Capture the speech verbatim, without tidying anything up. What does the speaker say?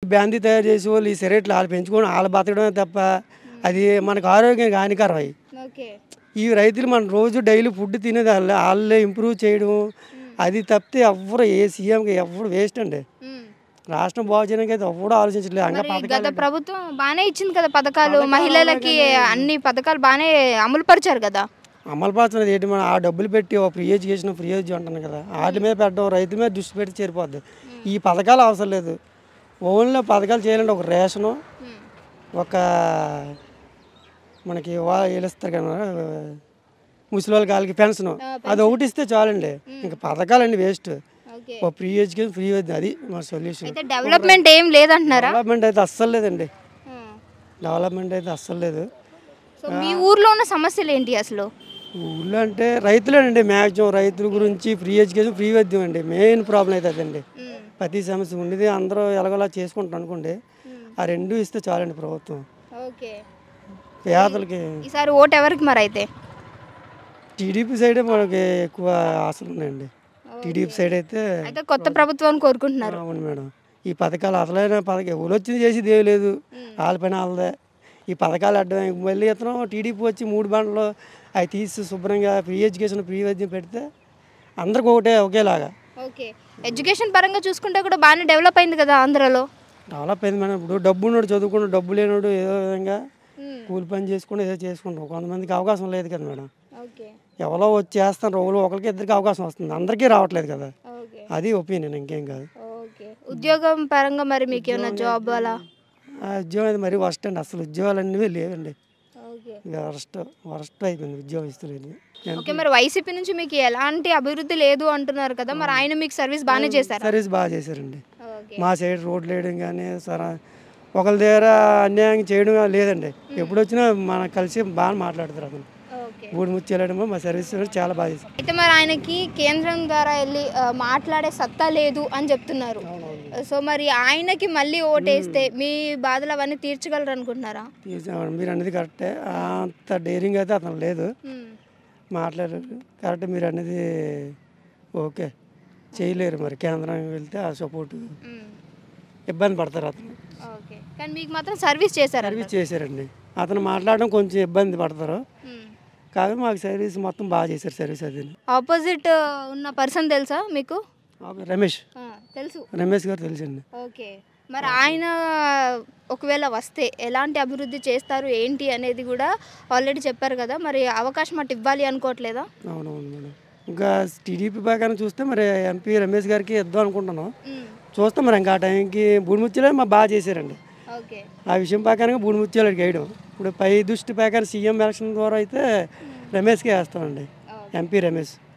Brandy తయారు చేసేవాళ్ళు ఈ సిగరెట్లు ఆళ్ళు పెంచుకొని ఆళ్ళు బతకడమే తప్ప అది మనకు ఆరోగ్యానికి హానికరం అయి. ఓకే. ఈ రైతులు మనం రోజు డైలీ ఫుడ్ తినేది ఆళ్ళే. ఆళ్ళే ఇంప్రూవ్ చేయడం అది తప్పితే ఎవ్వరు ఏ సీఎంకి ఎవ్వరు వేస్ట్ అండి. హ్మ్. రాష్ట్రం బాగు చేయడానికి అయితే ఎవ్వడు ఆలోచించట్లేదు. అంగా మరి గత పథకాలు ప్రభుత్వం బానే ఇచ్చింది కదా పథకాలు. పథకాలు మహిళలకి అలాగనే అన్ని పథకాలు బానే అమలు పరిచారు కదా! అమలు పరచలేదు ఏంటి మనం ఆ డబ్బులు పెట్టి ఒక ఫ్రీ ఎడ్యుకేషన్ ఫ్రీ ఎడ్యు అంటున్నాను కదా వాటి మీద పెట్టడం రైతు మీద దృష్టి పెట్టి చేరిపోద్ది. ఈ పథకాలు అవసరం లేదు. ఓన్లీ పథకాలు చేయాలంటే ఒక రేషను హ్మ్. ఒక మనకి వా వీళ్ళిస్తారు కదా ముసలి వాళ్ళకి వాళ్ళకి పెన్షన్ ఆ, అది ఒకటి ఇస్తే చాలండి. ఇంకా పథకాలన్నీ వేస్ట్. ఓకే. ఒక ఫ్రీ ఎడ్యుకేషన్ ఫ్రీ ఎడ్యు అది మా సొల్యూషన్. అయితే డెవలప్‌మెంట్ ఏం లేదంటున్నారా? డెవలప్మెంట్ అయితే అస్సలు లేదండి. హ్మ్. డెవలప్మెంట్ అయితే అస్సలు లేదు. సో మీ ఊర్లో ఉన్న సమస్యలు ఏంటి అసలు? ఊళ్ళో అంటే రైతులేనండి మ్యాక్సిమం రైతుల గురించి ఫ్రీ ఎడ్యుకేషన్ ఫ్రీ వైద్యం అండి మెయిన్ ప్రాబ్లం అయితే అదండి. హ్మ్. ప్రతి సమస్య ఉండేది అందరూ ఎలాగోలా చేసుకుంటారు అనుకోండి. హ్మ్. ఆ రెండు ఇస్తే చాలండి ప్రభుత్వం ఓకే. పేదలకి. ఈసారి ఓటు ఎవరికి మరి అయితే? టీడీపీ సైడే మనకి ఎక్కువ ఆశలు ఉన్నాయండి. టీడీపీ సైడ్ అయితే అయితే కొత్త ప్రభుత్వాన్ని కోరుకుంటున్నారు. అవును మేడం. ఈ పథకాలు అసలైన పథకం ఎవరు వచ్చింది చేసేది ఏమి లేదు. వాళ్ళ పైన వాళ్ళదే. ఈ పథకాలు అడ్డం మళ్ళీ ఇతను టీడీపీ వచ్చి మూడు బండ్లు అవి తీసి శుభ్రంగా ఫ్రీ ఎడ్యుకేషన్ ఫ్రీ వైద్యం పెడితే అందరికి ఒకటే ఒకేలాగా. ఓకే. ఎడ్యుకేషన్ పరంగా చూసుకుంటే కూడా బాగానే డెవలప్ అయింది కదా ఆంధ్రాలో. డెవలప్ అయింది మేడం. ఇప్పుడు డబ్బు ఉన్నాడు చదువుకున్నాడు డబ్బు లేనాడు ఏదో విధంగా హ్మ్. కూలి పని చేసుకుని ఏదో చేసుకుంటాం. కొంతమందికి అవకాశం లేదు కదా మేడం. ఓకే. ఎవరో వచ్చి చేస్తాను రోజులు ఒకరికి ఇద్దరికి అవకాశం వస్తుంది అందరికీ రావట్లేదు కదా. ఓకే. అది ఒపీనియన్ ఇంకేం కాదు. ఓకే. ఉద్యోగం పరంగా మరి మీకు ఏమైనా జాబ్ అలా? ఆ ఉద్యోగం అయితే మరీ వరస్ట్ అండి. అసలు ఉద్యోగాలు అన్నీ లేవండి. ఓకే. వరస్ట్ వరస్ట్ అయిపోయింది ఉద్యోగం ఇస్తలేదు. ఓకే. మరి వైసీపీ నుంచి మీకు ఎలాంటి అభివృద్ధి లేదు అంటున్నారు కదా! మరి ఆయన మీకు సర్వీస్ బాగానే చేశారా? సర్వీస్ బాగా చేశారండి. ఓకే. మా సైడ్ రోడ్లు వేయడం కానీ సరే ఒకరి దగ్గర అన్యాయం చేయడం లేదండి. ఎప్పుడు వచ్చినా మన కలిసి బాగా మాట్లాడతారు అతను. ఓకే. ఊడి ముచ్చేయడం మా సర్వీస్ చాలా బాగా చేశారు. అయితే మరి ఆయనకి కేంద్రం ద్వారా వెళ్ళి ఆ, మాట్లాడే సత్తా లేదు అని చెప్తున్నారు. సో మరి ఆయనకి మళ్ళీ ఓటేస్తే మీ బాధలు అవన్నీ తీర్చగలరు అనుకుంటున్నారా? తీసామండి మీరు అనేది కరెక్టే. అంత డేరింగ్ అయితే అతను లేదు. హ్మ్. మాట్లాడారు కరెక్ట్ మీరు అనేది ఓకే చేయలేరు. మరి కేంద్రం వెళ్తే ఆ సపోర్ట్ హ్మ్. ఇబ్బంది పడతారు అతను. ఓకే. కానీ మీకు మాత్రం సర్వీస్ చేశారు. సర్వీస్ చేశారండి. అతను మాట్లాడడం కొంచెం ఇబ్బంది పడతారు. కాదు మాకు సర్వీస్ మొత్తం బాగా చేశారు. సర్వీస్ అది ఆపోజిట్ ఉన్న పర్సన్ తెలుసా మీకు? రమేష్ ఆ, తెలుసు. రమేష్ గారు తెలుసండి. ఓకే. మరి ఆయన ఒకవేళ వస్తే ఎలాంటి అభివృద్ధి చేస్తారు ఏంటి అనేది కూడా ఆల్రెడీ చెప్పారు కదా! మరి అవకాశం అటు ఇవ్వాలి అనుకోవట్లేదా? అవునవును మేడం. ఇంకా టీడీపీ ప్రకారం చూస్తే మరి ఎంపీ రమేష్ గారికి ఇద్దాం అనుకుంటున్నాం. హ్మ్. చూస్తాం మరి ఇంకా ఆ టైంకి బూడిముత్యాలు మా బాగా చేశారండి. ఓకే. ఆ విషయం ప్రకారంగా బూడిముత్యాలు వేయడం ఇప్పుడు పై దృష్టి ప్రకారం సీఎం ఎలక్షన్ ద్వారా అయితే రమేష్కే వేస్తామండి. ఓకే. ఎంపీ రమేష్.